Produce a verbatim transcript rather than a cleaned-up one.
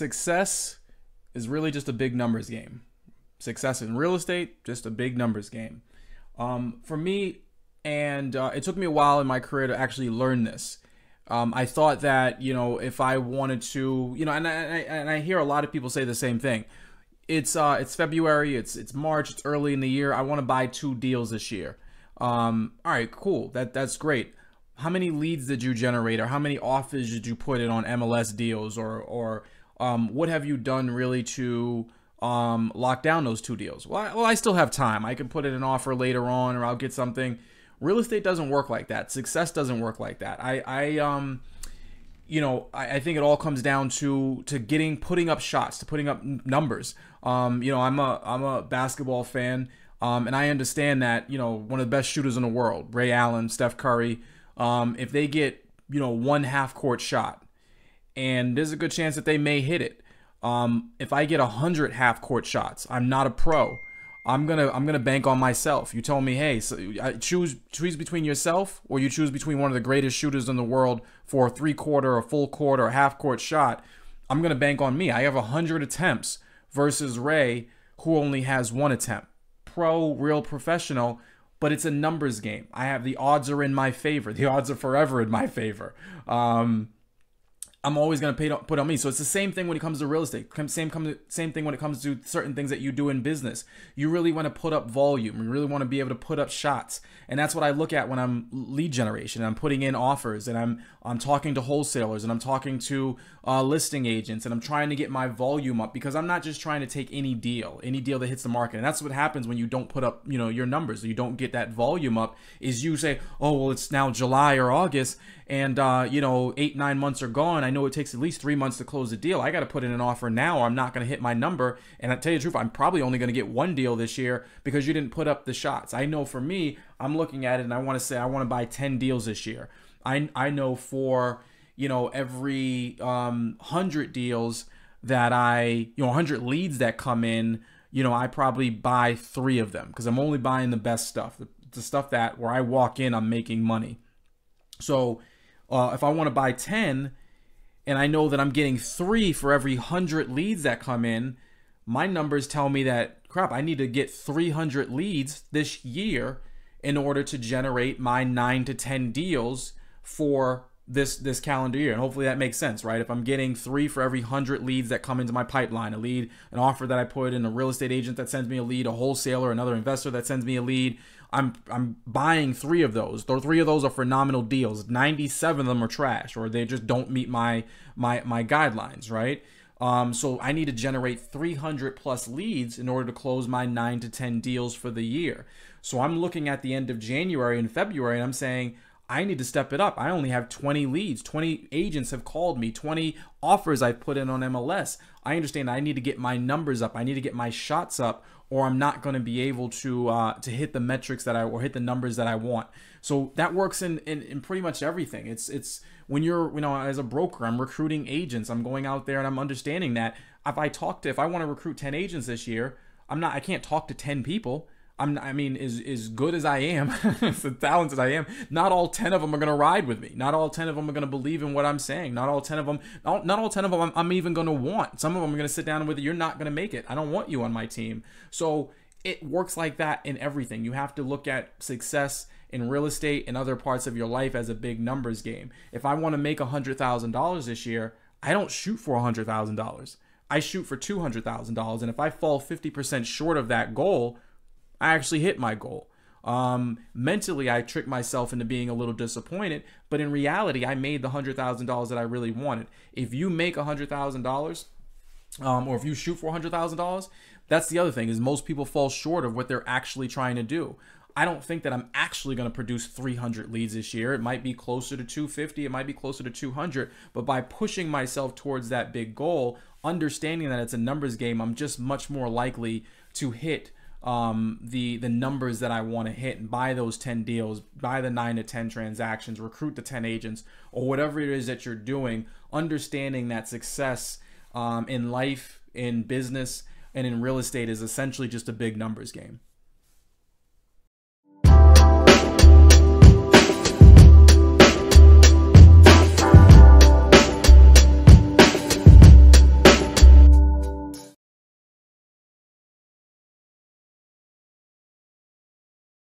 success is really just a big numbers game. Success in real estate, just a big numbers game. Um, for me, and uh, it took me a while in my career to actually learn this. Um, I thought that, you know, if I wanted to, you know, and I, and I, and I hear a lot of people say the same thing. It's uh, it's February, it's it's March, it's early in the year. I want to buy two deals this year. Um, all right, cool. That that's great. How many leads did you generate, or how many offers did you put in on M L S deals, or or um, what have you done really to um, lock down those two deals? Well, I, well, I still have time. I can put in an offer later on, or I'll get something. Real estate doesn't work like that. Success doesn't work like that. I, I um, you know, I, I think it all comes down to to getting, putting up shots, to putting up numbers. Um, you know, I'm a I'm a basketball fan, um, and I understand that, you know, one of the best shooters in the world, Ray Allen, Steph Curry, um, if they get, you know, one half court shot, and there's a good chance that they may hit it. Um, if I get a hundred half court shots, I'm not a pro. I'm gonna I'm gonna bank on myself. You told me, hey, so I choose choose between yourself, or you choose between one of the greatest shooters in the world for a three quarter, a full court, or a half court shot. I'm gonna bank on me. I have a hundred attempts versus Ray, who only has one attempt. Pro, real professional, but it's a numbers game. I have, the odds are in my favor. The odds are forever in my favor. Um, I'm always going to pay put on me. So it's the same thing when it comes to real estate. Same same thing when it comes to certain things that you do in business. You really want to put up volume. You really want to be able to put up shots. And that's what I look at when I'm lead generation. I'm putting in offers, and I'm I'm talking to wholesalers, and I'm talking to uh, listing agents, and I'm trying to get my volume up, because I'm not just trying to take any deal, any deal that hits the market. And that's what happens when you don't put up, you know, your numbers. You don't get that volume up. Is you say, oh, well, it's now July or August, and uh, you know, eight nine months are gone. I know it takes at least three months to close a deal. I got to put in an offer now, or I'm not going to hit my number. And I tell you the truth, I'm probably only going to get one deal this year because you didn't put up the shots. I know for me, I'm looking at it and I want to say I want to buy ten deals this year. I I know for, you know, every um, one hundred deals that I, you know, one hundred leads that come in, you know, I probably buy three of them, because I'm only buying the best stuff, the, the stuff that where I walk in, I'm making money. So uh, if I want to buy ten, and I know that I'm getting three for every one hundred leads that come in, my numbers tell me that, crap, I need to get three hundred leads this year in order to generate my nine to ten deals for this this calendar year. And hopefully that makes sense, right? If I'm getting three for every one hundred leads that come into my pipeline, a lead, an offer that I put in, a real estate agent that sends me a lead, a wholesaler, another investor that sends me a lead, I'm I'm buying three of those. Those three of those are phenomenal deals. ninety-seven of them are trash, or they just don't meet my my my guidelines, right? Um, so I need to generate three hundred plus leads in order to close my nine to ten deals for the year. So I'm looking at the end of January and February, and I'm saying, I need to step it up. I only have twenty leads. twenty agents have called me. twenty offers I've put in on M L S. I understand I need to get my numbers up. I need to get my shots up, or I'm not going to be able to uh, to hit the metrics that I, or hit the numbers that I want. So that works in, in in pretty much everything. It's it's when you're, you know, as a broker, I'm recruiting agents. I'm going out there and I'm understanding that if I talk to, if I want to recruit ten agents this year, I'm not, I can't talk to ten people. I'm, I mean, as, as good as I am, as talented as I am, not all ten of them are going to ride with me. Not all ten of them are going to believe in what I'm saying. Not all ten of them, not, not all ten of them I'm, I'm even going to want. Some of them are going to sit down with you. You're not going to make it. I don't want you on my team. So it works like that in everything. You have to look at success in real estate and other parts of your life as a big numbers game. If I want to make one hundred thousand dollars this year, I don't shoot for one hundred thousand dollars. I shoot for two hundred thousand dollars. And if I fall fifty percent short of that goal, I actually hit my goal. Um, mentally, I tricked myself into being a little disappointed, but in reality, I made the one hundred thousand dollars that I really wanted. If you make one hundred thousand dollars, um, or if you shoot for one hundred thousand dollars, that's the other thing, is most people fall short of what they're actually trying to do. I don't think that I'm actually going to produce three hundred leads this year. It might be closer to two fifty. It might be closer to two hundred. But by pushing myself towards that big goal, understanding that it's a numbers game, I'm just much more likely to hit um, the the numbers that I want to hit, and buy those ten deals, buy the nine to ten transactions, recruit the ten agents, or whatever it is that you're doing. Understanding that success um, in life, in business, and in real estate is essentially just a big numbers game.